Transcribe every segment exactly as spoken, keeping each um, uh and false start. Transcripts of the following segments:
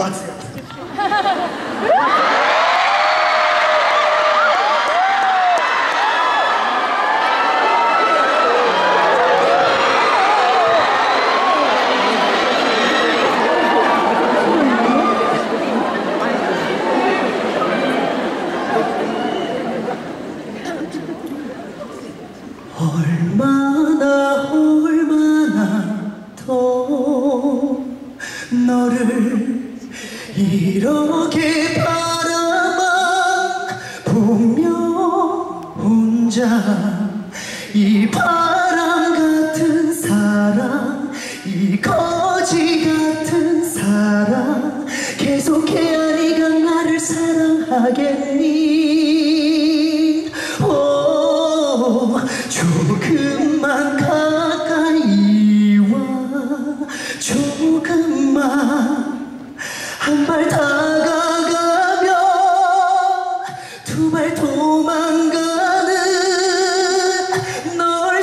같아요. 얼마나 얼마나 더 너를 이렇게 바라만 보며 혼자 이 바람 같은 사랑 이 거지 같은 사랑 계속해야 네가 나를 사랑하겠니. 오, 조금만 가까이 와 조금만 한 발 다가가면 두 발 도망가는 널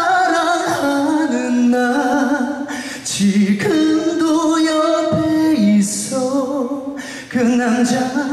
사랑하는 나 지금도 옆에 있어. 그 남자